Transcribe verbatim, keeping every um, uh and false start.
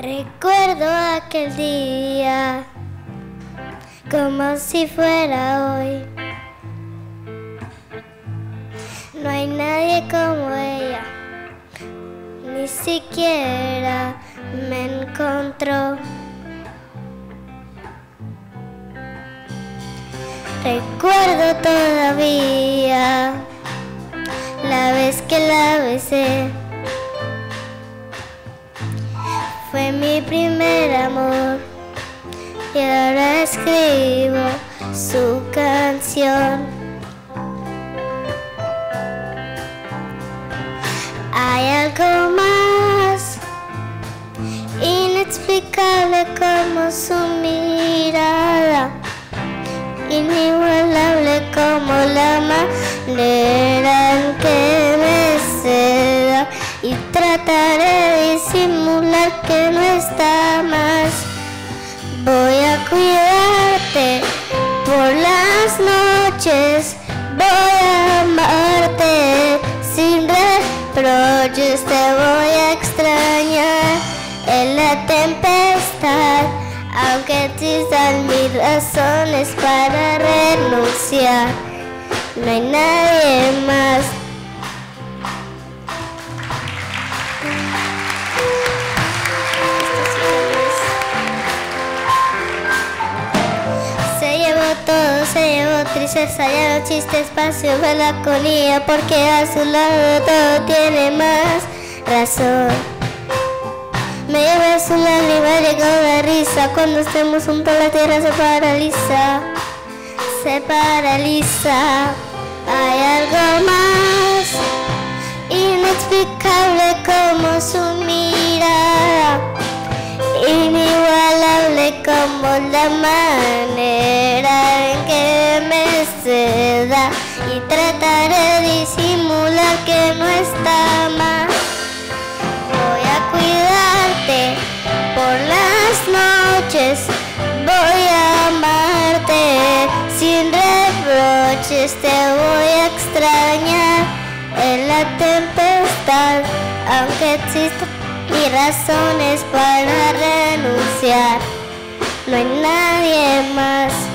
Recuerdo aquel día como si fuera hoy. No hay nadie como ella, ni siquiera me encontró. Recuerdo todavía la vez que la besé. Fue mi primer amor y ahora escribo su canción. Hay algo más inexplicable como su mirada, inigualable como la manera en que me seda, y trataré de disimular que no está más. Voy a cuidarte por las noches, voy a amarte sin reproches, te voy a extrañar en la tempestad, aunque existan mil razones para renunciar. No hay nadie más. Se llevó todo, se llevó tristeza, ya no existe espacio, melancolía, porque a su lado todo tiene más razón. Me lleva a su lado y me llegó de risa. Cuando estemos juntos la tierra se paraliza, se paraliza. Hay algo más inexplicable como su mirada, inigualable como la manera en que me seda, y trataré de disimular que no está mal. Voy a cuidarte por las noches, voy a amarte sin reproches, te voy a extrañar en la tempestad, aunque existan mil razones para renunciar. No hay nadie más.